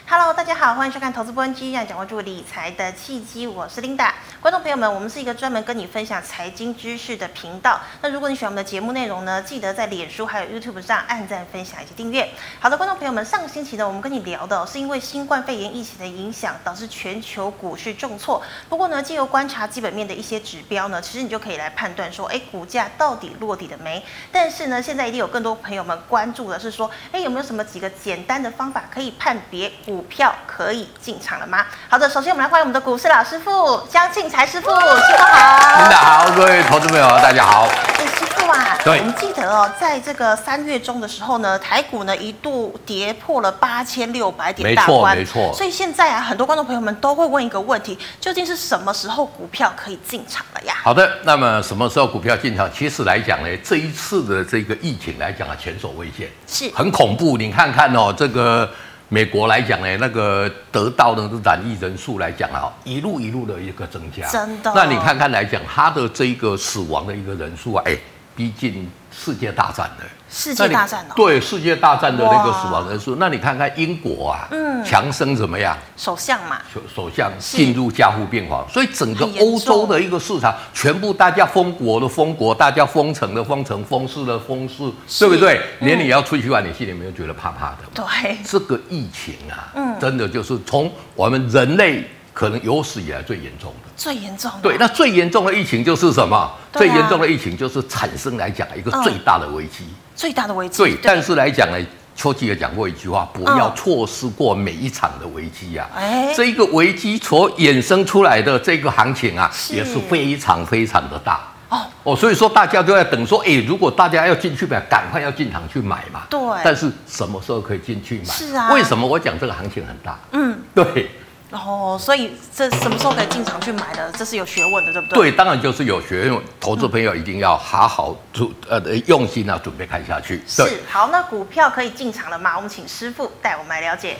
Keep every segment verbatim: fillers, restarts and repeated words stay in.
Hello， 大家好，欢迎收看《投资不 N G》，让掌握住理财的契机。我是 Linda， 观众朋友们，我们是一个专门跟你分享财经知识的频道。那如果你喜欢我们的节目内容呢，记得在脸书还有 YouTube 上按赞、分享以及订阅。好的，观众朋友们，上个星期呢，我们跟你聊的、哦、是因为新冠肺炎疫情的影响，导致全球股市重挫。不过呢，藉由观察基本面的一些指标呢，其实你就可以来判断说，哎，股价到底落底了没？但是呢，现在一定有更多朋友们关注的是说，哎，有没有什么几个简单的方法可以判别股票可以进场了吗？好的，首先我们来欢迎我们的股市老师傅江庆财师傅，师傅好。 领导好，各位投资朋友大家好。 哎，师傅啊， 对， 我们记得哦，在这个三月中的时候呢，台股呢一度跌破了八千六百点大关， 没错没错。 所以现在啊，很多观众朋友们都会问一个问题：究竟是什么时候股票可以进场了呀？ 好的，那么什么时候股票进场？其实来讲呢，这一次的这个疫情来讲啊，前所未见， 是很恐怖。你看看哦，这个。美国来讲呢，那个得到的染疫人数来讲啊，一路一路的一个增加， 真的。 那你看看来讲，它的这个死亡的一个人数啊，哎，逼近世界大战了。 世界大战哦， 对，世界大战的那个死亡人数，那你看看英国啊，嗯，强生怎么样？ 首相嘛， 首首相进入加护病房，所以整个欧洲的一个市场，全部大家封国的封国，大家封城的封城，封市的封市，对不对？嗯、连你要出去玩，你心里没有觉得怕怕的？ 对， 这个疫情啊，嗯，真的就是从我们人类可能有史以来最严重的。 最严重的对，那最严重的疫情就是什么？啊、最严重的疫情就是产生来讲一个最大的危机。嗯最大的危机。对，对但是来讲呢，邱吉尔讲过一句话：不要错失过每一场的危机啊！哎、嗯，这一个危机所衍生出来的这个行情啊，是也是非常非常的大。哦哦，所以说大家都在等说，哎，如果大家要进去买，赶快要进场去买嘛。对。但是什么时候可以进去买？是啊。为什么我讲这个行情很大？嗯，对。 哦，所以这什么时候可以进场去买的？这是有学问的，对不对？ 对，当然就是有学问。投资朋友一定要好好准呃用心啊，准备看下去。 是，好，那股票可以进场了吗？我们请师傅带我们来了解。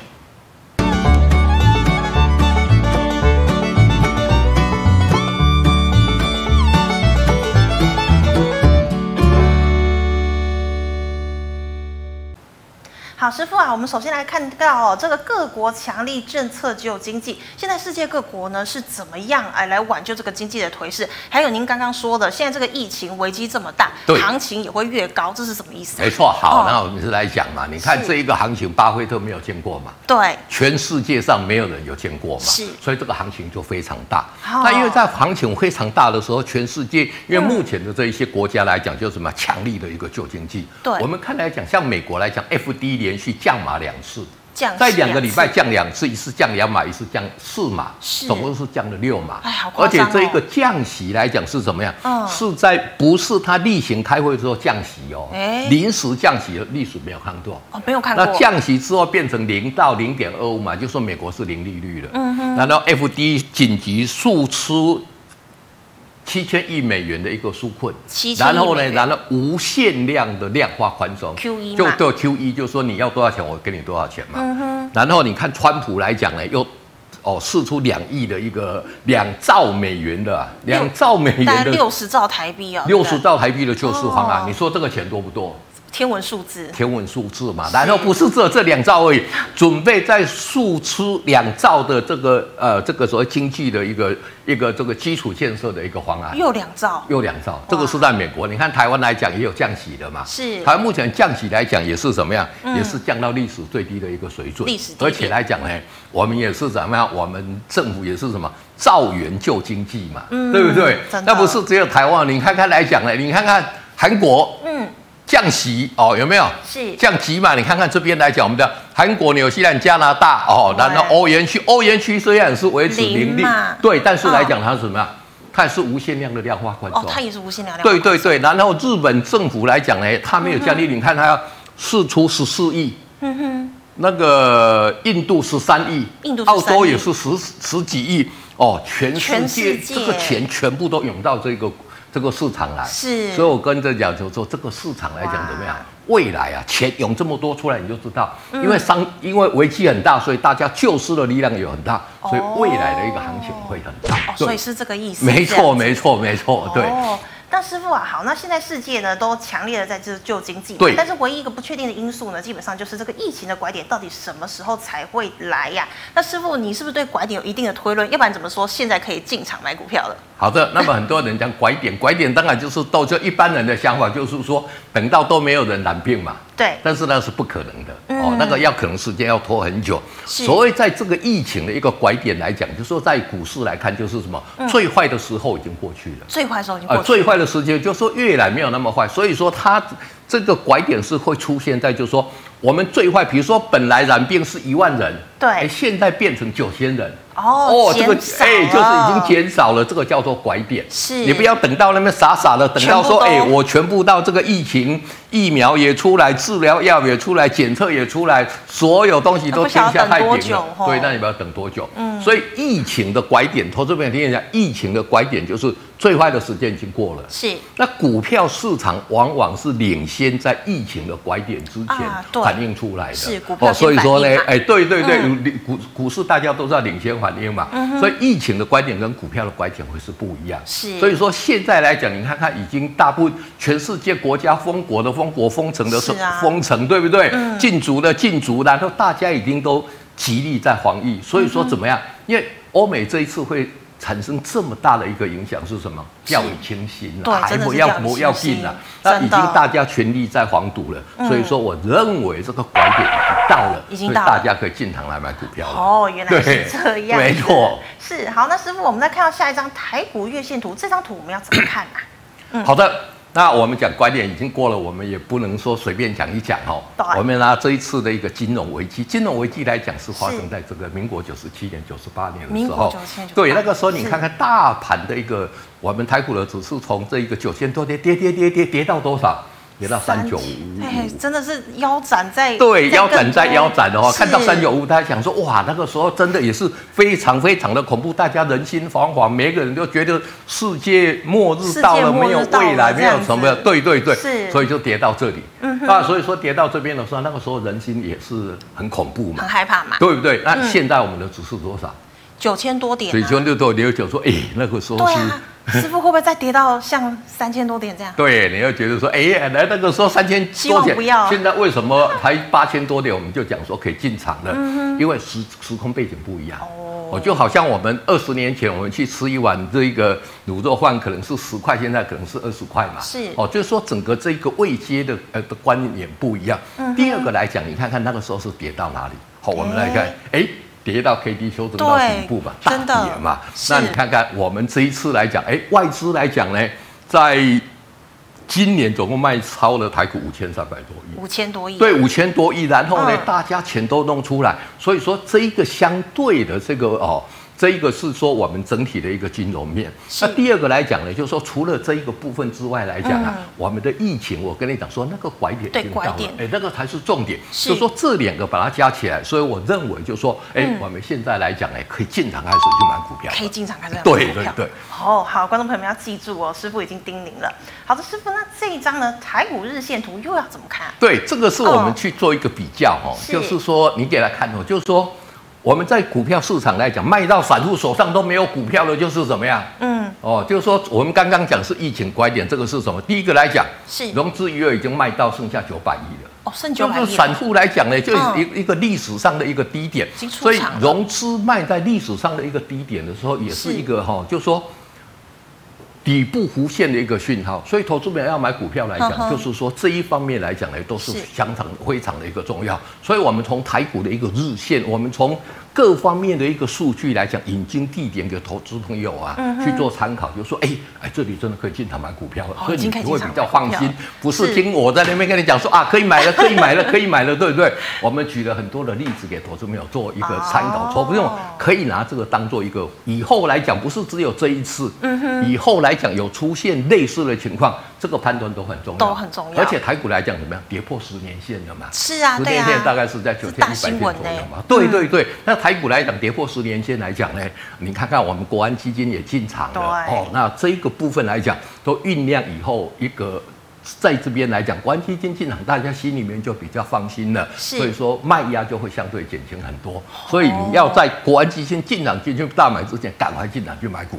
好，师傅啊，我们首先来看到、哦、这个各国强力政策救经济，现在世界各国呢是怎么样哎来挽救这个经济的颓势？还有您刚刚说的，现在这个疫情危机这么大，行情也会越高，这是什么意思、啊？ 没错，好，哦、那我们是来讲嘛，你看这一个行情，巴菲特没有见过嘛？对，全世界上没有人有见过嘛？是，所以这个行情就非常大。哦、那因为在行情非常大的时候，全世界因为目前的这一些国家来讲，就是什么强力的一个救经济。对，我们看来讲，像美国来讲 ，F D 连续降码两次，在两个礼拜降两次，一次降两码，一次降四码，总共是降了六码。哎，好夸张哦！而且这一个降息来讲是怎么样？嗯、是在不是他例行开会之后降息哦，哎、临时降息的历史没有看过哦，没有看过。那降息之后变成零到零点二五嘛，就说美国是零利率了。嗯哼。然后 F D 紧急速出七千亿美元的一个纾困，然后呢，然后无限量的量化宽松 ，Q E 就对 Q E 就说你要多少钱，我给你多少钱嘛。嗯哼。然后你看川普来讲呢，又哦释出两亿的一个两兆美元的两兆美元的，大概六十兆台币啊， 六十兆台币的救市方案，哦、你说这个钱多不多？ 天文数字， 天文数字嘛，然后不是这这两兆而已，准备再输出两兆的这个呃这个所谓经济的一个一个这个基础建设的一个方案， 又两兆， 又两兆，这个是在美国。你看台湾来讲也有降息的嘛，是台湾目前降息来讲也是怎么样，嗯、也是降到历史最低的一个水准，历史而且来讲呢，我们也是怎么样，我们政府也是什么造元救经济嘛，嗯、对不对？那不是只有台湾，你看看来讲呢，你看看韩国，嗯。降息哦，有没有？是降息嘛？你看看这边来讲，我们的韩国、纽西兰、加拿大哦，然后欧元区，欧元区虽然是维持零利，对，但是来讲它是什么样？它也是无限量的量化宽松。哦，它也是无限量量化宽松。对对对，然后日本政府来讲呢，它没有降利率，你看它要释出十四亿，嗯哼，那个印度十三亿，印度澳洲也是十十几亿哦，全世界这个钱全部都涌到这个。这个市场来，是，所以我跟着讲就说，这个市场来讲怎么样？未来啊，钱涌这么多出来，你就知道，嗯、因为商因为危机很大，所以大家救市的力量也很大，哦、所以未来的一个行情会很大。 哦，所以是这个意思。 没错，没错，没错，对。哦那师傅啊，好，那现在世界呢都强烈的在这救经济， 对， 但是唯一一个不确定的因素呢，基本上就是这个疫情的拐点到底什么时候才会来呀？那师傅，你是不是对拐点有一定的推论？要不然怎么说现在可以进场买股票了？ 好的，那么很多人讲拐点，拐点当然就是到这一般人的想法，就是说等到都没有人染病嘛。 对，但是那是不可能的、嗯、哦，那个要可能时间要拖很久。所谓在这个疫情的一个拐点来讲，就是说在股市来看，就是什么、嗯、最坏的时候已经过去了。 最坏的时候已经过去了。呃， 最坏的时间就是说越来没有那么坏，所以说它这个拐点是会出现在，就是说我们最坏，比如说本来染病是一万人， 对， 哎，现在变成九千人。 哦，哦这个哎，就是已经减少了，这个叫做拐点。 是， 你不要等到那边傻傻的，等到说，哎，我全部到这个疫情疫苗也出来，治疗药也出来，检测也出来，所有东西都天下太平了。对，那你不要等多久？嗯，所以疫情的拐点，投资朋友听一下，疫情的拐点就是最坏的时间已经过了。 是， 那股票市场往往是领先在疫情的拐点之前反映出来的。 是股票哦，所以说呢，哎，对对对，股股市大家都知道领先反应嘛，嗯、所以疫情的拐点跟股票的拐点会是不一样。 是， 所以说现在来讲，你看看已经大部分全世界国家封国的封国，封城的封城，啊、对不对？嗯、禁足的禁足，然后大家已经都极力在防疫。所以说怎么样？嗯、因为欧美这一次会产生这么大的一个影响是什么？掉以轻心了，还不要不要进了，那已经大家全力在防堵了。嗯、所以说，我认为这个拐点已经到了， 已经到了， 大家可以进场来买股票了。 哦，原来是这样， 没错。 是好，那师傅，我们再看到下一张台股月线图，这张图我们要怎么看啊？ 嗯、好的。那我们讲拐点已经过了，我们也不能说随便讲一讲哦。我们拿这一次的一个金融危机，金融危机来讲是发生在这个民国九十七年、九十八年的时候。对，那个时候你看看大盘的一个，我们台股的指数从这一个九千多跌跌跌跌跌跌到多少？跌到三九五， 哎，真的是腰斩在对腰斩在腰斩的话，看到三九五，大家想说哇，那个时候真的也是非常非常的恐怖，大家人心惶惶，每个人都觉得世界末日到了，没有未来，没有什么，对对对，所以就跌到这里。嗯啊，所以说跌到这边的时候，那个时候人心也是很恐怖嘛， 很害怕嘛， 对不对？那现在我们的指数多少？ 九千多点， 九千六多点，就说哎，那个时候是。 师傅会不会再跌到像三千多点这样？ 对，你要觉得说，哎，来那个时候三千多点， 不要现在为什么才八千多点？我们就讲说可以进场了，嗯、因为时时空背景不一样。哦，就好像我们二十年前我们去吃一碗这个卤肉饭，可能是十块，现在可能是二十块嘛。 是哦，就是说整个这个位阶的呃的观念不一样。嗯、第二个来讲，你看看那个时候是跌到哪里？好，我们来看，哎。跌到 K D 修正到底部嘛，大跌嘛。那你看看我们这一次来讲，哎，外资来讲呢，在今年总共卖超了台股五千三百多亿， 五千多亿， 对，五千多亿。然后呢，嗯、大家钱都弄出来，所以说这一个相对的这个哦。这一个是说我们整体的一个金融面，那第二个来讲呢，就是说除了这一个部分之外来讲啊，嗯、我们的疫情，我跟你讲说那个拐点已经到了，哎，那个才是重点，就是说这两个把它加起来，所以我认为就是说，哎、嗯，我们现在来讲，哎，可以进场开始去买股票， 可以进场开始买股票， 对对对。 哦，好，观众朋友们要记住哦，师傅已经叮咛了。好的，师傅，那这一张呢，台股日线图又要怎么看？ 对，这个是我们去做一个比较哦，哦就是说你给他看哦，就是说。我们在股票市场来讲，卖到散户手上都没有股票的，就是怎么样？嗯，哦，就是说我们刚刚讲是疫情拐点，这个是什么？第一个来讲， 是融资余额已经卖到剩下九百亿了。 哦，剩九百亿。 就是散户来讲呢，就是一一个历史上的一个低点， 嗯、 所以融资卖在历史上的一个低点的时候，也是一个哈、哦，就是说。底部弧线的一个讯号，所以投资者要买股票来讲，呵呵就是说这一方面来讲呢，都是相当非常的一个重要。所以我们从台股的一个日线，我们从各方面的一个数据来讲，引经地点给投资朋友啊、嗯、去做参考，就是说，哎哎，这里真的可以进场买股票了， 哦、 所以你会比较放心，不是听我在那边跟你讲说啊，可以买了，可以买了，可以买了，对不对？我们举了很多的例子给投资朋友做一个参考，说不用可以拿这个当做一个以后来讲，不是只有这一次，嗯哼，以后来讲有出现类似的情况，这个判断都很重要， 都很重要。 而且台股来讲怎么样？跌破十年线了嘛？ 是啊， 十年线大概是在九千一百点左右嘛。对对对，那台股来讲跌破十年线来讲呢，你看看我们国安基金也进场了哦。那这一个部分来讲，都酝酿以后一个。在这边来讲，国安基金进场，大家心里面就比较放心了，所以说卖压就会相对减轻很多。所以你要在国安基金进场进去大买之前，赶快进场去买股票。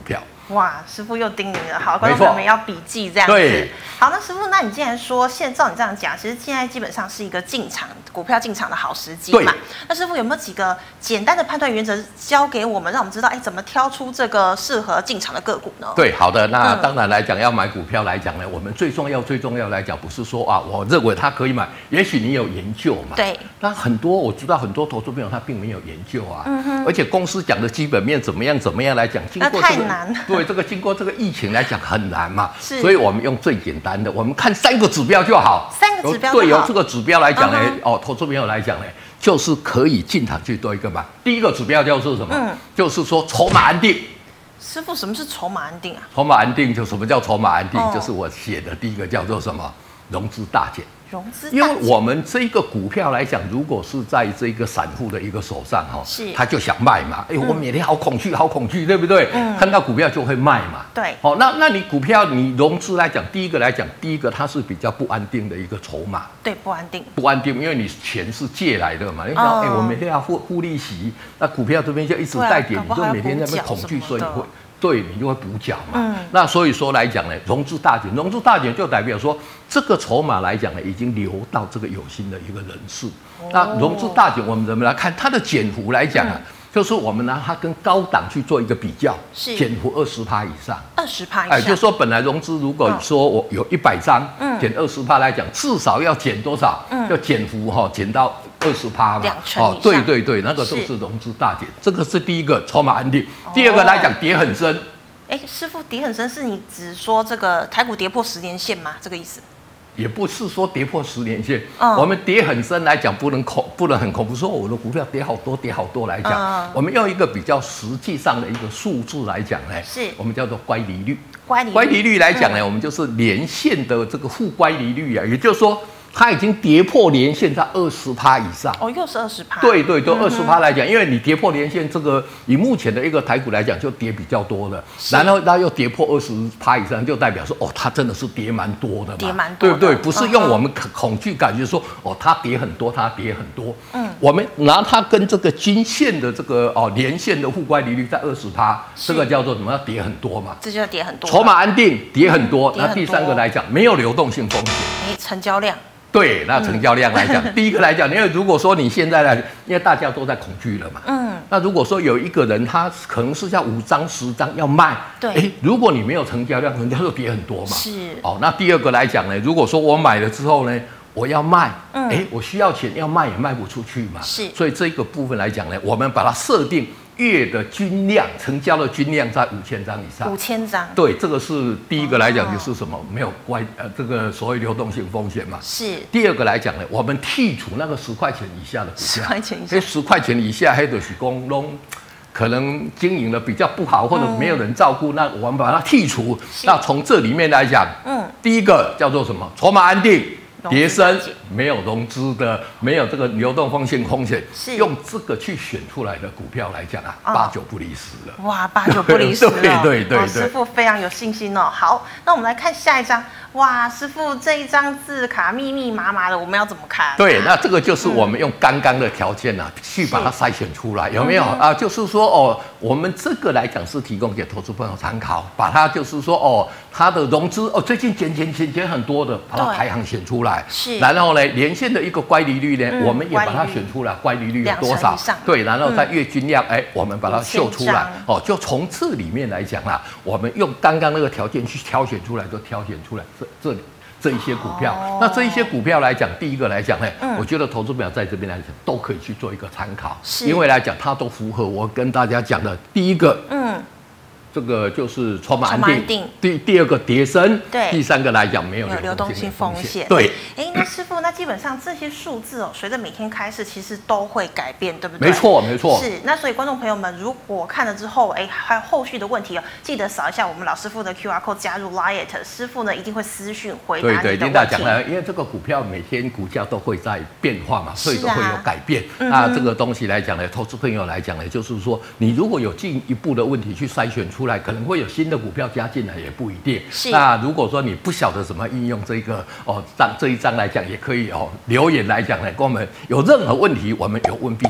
哇，师傅又叮咛了，好，观众朋友们要笔记这样子。对，好，那师傅，那你既然说现照你这样讲，其实现在基本上是一个进场股票进场的好时机嘛。那师傅有没有几个简单的判断原则教给我们，让我们知道，哎，怎么挑出这个适合进场的个股呢？ 对，好的，那当然来讲，要买股票来讲呢，我们最重要、最重要来讲，不是说啊，我认为它可以买，也许你有研究嘛。 对。 那很多我知道很多投资朋友他并没有研究啊，嗯哼，而且公司讲的基本面怎么样怎么样来讲，经过这个太难。 对，这个经过这个疫情来讲很难嘛，是，所以我们用最简单的，我们看三个指标就好。 三个指标就好。 对，由这个指标来讲呢，嗯、哦，投资朋友来讲呢，就是可以进场去做一个嘛。第一个指标叫做什么？嗯，就是说筹码安定。 师傅，什么是筹码安定啊？ 筹码安定就什么叫筹码安定？哦、就是我写的第一个叫做什么？融资大减。 融资， 因为我们这个股票来讲，如果是在这个散户的一个手上哈，是，他就想卖嘛，哎、欸，我每天好恐惧，好恐惧，对不对？嗯，看到股票就会卖嘛。 对， 好、哦，那那你股票你融资来讲，第一个来讲，第一个它是比较不安定的一个筹码。 对，不安定。 不安定，因为你钱是借来的嘛，你想，哎、哦欸，我每天要付付利息，那股票这边就一直带跌，你就每天在那边恐惧，所以会。对，你就会补缴嘛。嗯，那所以说来讲呢，融资大减，融资大减就代表说这个筹码来讲呢，已经流到这个有心的一个人士。哦、那融资大减，我们怎么来看它的减幅来讲啊？嗯、就是我们拿它跟高档去做一个比较，是减幅二十趴以上。 二十趴以上， 哎，就是说本来融资如果说我有一百张，嗯，减二十趴来讲，至少要减多少？嗯，要减幅哈，减到二十趴嘛。 两成以上。哦， 对对对，那个都是融资大减，这个是第一个筹码安定。哦、第二个来讲，跌很深。 哎，师傅，跌很深是你只说这个台股跌破十年线吗？这个意思？ 也不是说跌破十年线，嗯、我们跌很深来讲，不能恐，不能很恐怖。说我的股票跌好多，跌好多来讲，嗯、我们用一个比较实际上的一个数字来讲呢，是我们叫做乖离率。 乖离率， 乖离率来讲呢，嗯、我们就是连线的这个负乖离率啊，也就是说。它已经跌破年线在二十趴以上哦，又是二十趴。 对对，都二十趴来讲，因为你跌破年线，这个以目前的一个台股来讲，就跌比较多了。然后它又跌破二十趴以上，就代表说哦，它真的是跌蛮多的嘛， 跌蛮多， 对不对？不是用我们恐惧感觉说哦，它跌很多，它跌很多。嗯，我们拿它跟这个均线的这个哦年线的负乖离率在二十趴，这个叫做什么？要跌很多嘛？ 这就要跌很多。 筹码安定，跌很多。那第三个来讲，没有流动性风险。 哎，成交量。 对，那成交量来讲，嗯、第一个来讲，因为如果说你现在来，因为大家都在恐惧了嘛，嗯，那如果说有一个人他可能是要五张十张要卖，对，哎，如果你没有成交量，人家就跌很多嘛，是，哦，那第二个来讲呢，如果说我买了之后呢，我要卖，嗯，哎，我需要钱要卖也卖不出去嘛，是，所以这个部分来讲呢，我们把它设定。月的均量，成交的均量在五千张以上。 五千张。对， 这个是第一个来讲，就是什么？没有关呃，这个所谓流动性风险嘛。 是。 第二个来讲呢，我们剔除那个十块钱以下的股票。 十块钱以下。 十块钱以下，黑的是公弄，可能经营的比较不好，或者没有人照顾，嗯、那我们把它剔除。那从这里面来讲，嗯，第一个叫做什么？筹码安定。跌升没有融资的，没有这个流动风险风险，用这个去选出来的股票来讲啊，哦、八九不离十了。 哇，八九不离十了。 对对对对， 师傅非常有信心哦。好，那我们来看下一张。哇，师傅这一张字卡密密麻麻的，我们要怎么看？ 对，那这个就是我们用刚刚的条件啊，嗯、去把它筛选出来，有没有、嗯、啊？就是说哦，我们这个来讲是提供给投资朋友参考，把它就是说哦，它的融资哦，最近减减减减很多的，把它排行选出来。是。然后呢，连线的一个乖离率呢，嗯、我们也把它选出来，乖离率有多少？对，然后在月均量，哎、嗯，我们把它秀出来。哦，就从这里面来讲啦，我们用刚刚那个条件去挑选出来，就挑选出来这这里。这一些股票，哦、那这一些股票来讲，第一个来讲呢，嗯、我觉得投资朋友在这边来讲都可以去做一个参考，因为来讲它都符合我跟大家讲的第一个，嗯。这个就是筹码安定，第第二个跌升，对，第三个来讲没有流动性风险，对。 哎，那师傅，那基本上这些数字哦，随着每天开市，其实都会改变，对不对？ 没错，没错。 是，那所以观众朋友们，如果看了之后，哎，还有后续的问题哦，记得扫一下我们老师傅的 Q R code 加入 Line， 师傅呢一定会私讯回答你的问题。 对对，听大家讲了，因为这个股票每天股价都会在变化嘛，所以都会有改变。那这个东西来讲呢，投资朋友来讲呢，就是说你如果有进一步的问题去筛选出来，可能会有新的股票加进来，也不一定。那如果说你不晓得怎么运用这个哦，这这一章来讲，也可以哦留言来讲呢，跟我们有任何问题，我们有问必答。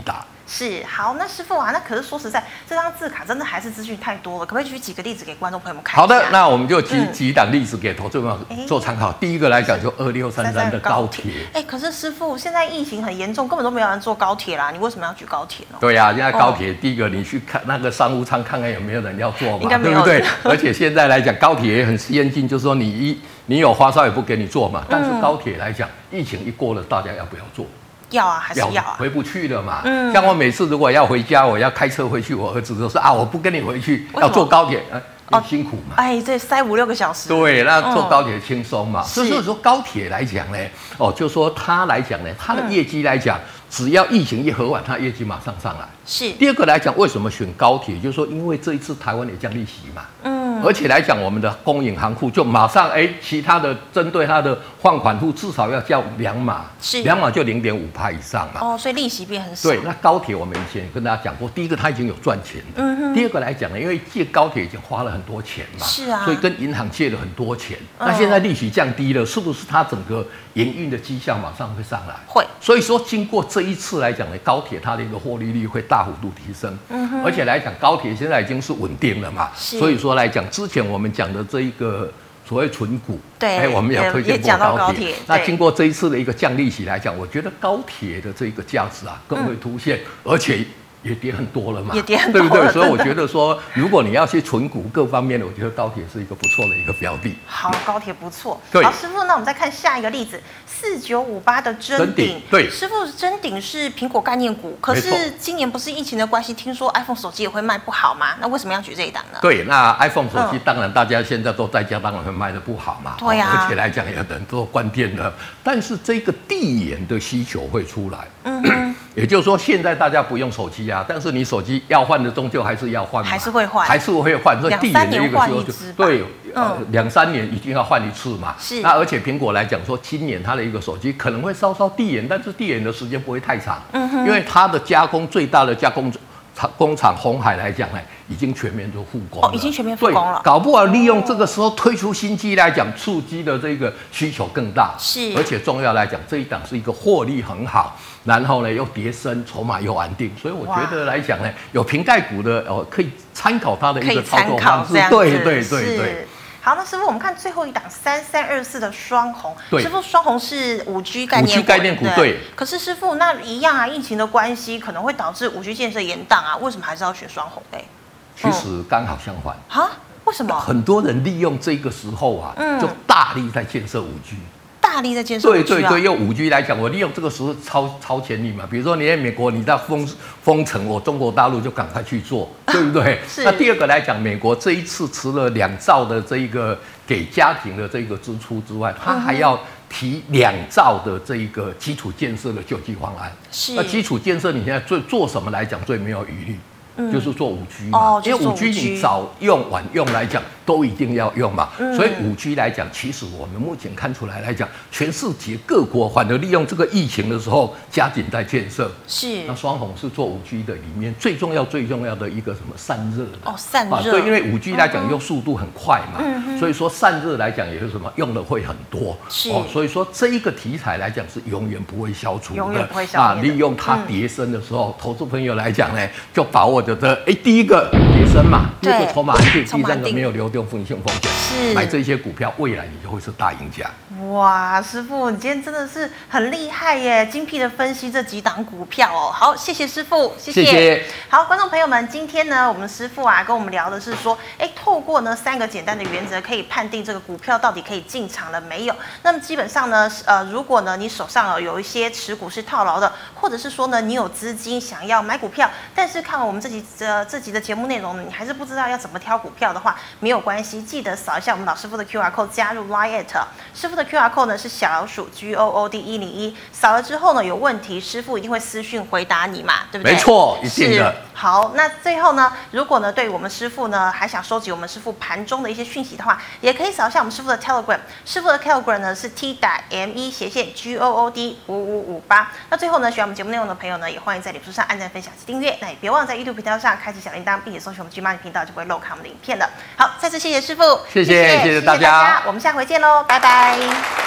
是，好，那师傅啊，那可是说实在，这张字卡真的还是资讯太多了，可不可以举几个例子给观众朋友们看一下？ 好的，那我们就举、嗯、几档例子给投资朋友做参考。第一个来讲，就二六三三的高铁。 哎，可是师傅，现在疫情很严重，根本都没有人坐高铁啦，你为什么要举高铁呢？ 对呀、啊，现在高铁、哦、第一个你去看那个商务舱，看看有没有人要坐嘛，对不对？而且现在来讲，高铁也很先进，就是说你一你有发烧也不给你坐嘛。但是高铁来讲，疫情一过了，大家要不要坐？ 要啊，还是要啊， 回不去了嘛。嗯，像我每次如果要回家，我要开车回去，我儿子都说啊，我不跟你回去，要坐高铁，呃、哦，辛苦嘛。 哎，对，塞五六个小时。 对，那坐高铁轻松嘛。所以说高铁来讲呢，哦，就说它来讲呢，它的业绩来讲，嗯、只要疫情一和缓，它业绩马上上来。 是。 第二个来讲，为什么选高铁？就是说，因为这一次台湾也降利息嘛。嗯。而且来讲，我们的公营行库就马上哎，其他的针对它的放款户至少要交两码， 是两码就零点五趴以上嘛。 哦，所以利息变很少。 对，那高铁我们以前跟大家讲过，第一个它已经有赚钱的，嗯哼。第二个来讲呢，因为借高铁已经花了很多钱嘛， 是啊， 所以跟银行借了很多钱。嗯、那现在利息降低了，是不是它整个营运的绩效马上会上来？ 会。 所以说，经过这一次来讲呢，高铁它的一个获利率会大幅度提升。嗯哼。而且来讲，高铁现在已经是稳定了嘛，所以说来讲，之前我们讲的这一个所谓存股， 对， 哎，我们也推荐过高铁。 高铁那经过这一次的一个降利息来讲，我觉得高铁的这个价值啊更会凸显，嗯、而且也跌很多了嘛， 也跌很多了， 对不对？所以我觉得说，如果你要去存股各方面的，我觉得高铁是一个不错的一个标的。 好，高铁不错。 对， 好，师傅，那我们再看下一个例子，四九五八的臻鼎。 对， 师傅，臻鼎是苹果概念股，可是今年不是疫情的关系，听说 iPhone 手机也会卖不好吗？那为什么要举这一档呢？ 对，那 iPhone 手机当然大家现在都在家，当然会卖得不好嘛。 对呀、啊， 而且来讲，有人都关店了，但是这个递延的需求会出来。嗯。也就是说，现在大家不用手机啊，但是你手机要换的终究还是要换嘛， 还是会换， 还是会换。所以递延的一个需求，对，呃， 嗯、 两三年一定要换一次嘛。 是。 那而且苹果来讲说，今年它的一个手机可能会稍稍递延，但是递延的时间不会太长。嗯哼。因为它的加工最大的加工厂工厂鸿海来讲呢，已经全面都复工了。 哦，已经全面复工了。 搞不好利用这个时候推出新机来讲，刺激的这个需求更大。 是。 而且重要来讲，这一档是一个获利很好。然后呢，又跌升，筹码又安定，所以我觉得来讲呢，有瓶盖股的哦，可以参考它的一个操作方式。对对对对。 好，那师傅，我们看最后一档三三二四的双红。师傅，双红是五 G 概念股。 五 G 概念股对。 可是师傅，那一样啊，疫情的关系可能会导致五 G 建设延宕啊，为什么还是要选双红嘞？ 其实刚好相反。 啊？为什么？ 很多人利用这个时候啊，嗯、就大力在建设五 G。 大力在建设、啊、 对对对，用五 G 来讲，我利用这个时候超超前力嘛。比如说你在美国，你在封封城，我中国大陆就赶快去做，对不对？ 是。 那第二个来讲，美国这一次除了两兆的这一个给家庭的这个支出之外，它还要提两兆的这一个基础建设的救济方案。 是。 那基础建设你现在做做什么来讲最没有余虑？嗯、就是做五 G 嘛， 哦、 因为五 G 你早用晚用来讲都一定要用嘛，嗯、所以五 G 来讲，其实我们目前看出来来讲，全世界各国反而利用这个疫情的时候加紧在建设。 是。 那双红是做五 G 的里面最重要最重要的一个什么散热的哦，散热、啊。 对，因为五 G 来讲用速度很快嘛，嗯、所以说散热来讲也是什么用的会很多。 是。 哦，所以说这一个题材来讲是永远不会消除的， 永远不会消除的。 啊，利用它跌升的时候，嗯、投资朋友来讲呢，就把握着这哎第一个。一个跌升嘛，第二个筹码安定，第三个没有流动风险风险， 是买这些股票，未来你就会是大赢家。 哇，师傅，你今天真的是很厉害耶，精辟的分析这几档股票哦。好，谢谢师傅，谢谢。 谢谢。 好，观众朋友们，今天呢，我们师傅啊跟我们聊的是说，哎，透过呢三个简单的原则，可以判定这个股票到底可以进场了没有。那么基本上呢，呃，如果呢你手上有一些持股是套牢的，或者是说呢你有资金想要买股票，但是看完我们这集呃这集的节目内容，你还是不知道要怎么挑股票的话，没有关系，记得扫一下我们老师傅的 Q R code 加入 Line at 师傅的 Q R code 呢是小老鼠 G O O D 一零一，扫了之后呢有问题，师傅一定会私讯回答你嘛，对不对？ 没错，一定的。 好，那最后呢，如果呢对我们师傅呢还想收集我们师傅盘中的一些讯息的话，也可以扫一下我们师傅的 Telegram， 师傅的 Telegram 呢是 T 打 M 一斜线 G O O D 五五五八。那最后呢，喜欢我们节目内容的朋友呢，也欢迎在脸书上按赞、分享及订阅。那也别忘了在 YouTube 频道上开启小铃铛，并且搜寻我们 G Money 频道，就不会漏看我们的影片了。好，再次谢谢师傅， 谢谢谢谢大家， 我们下回见喽，拜拜。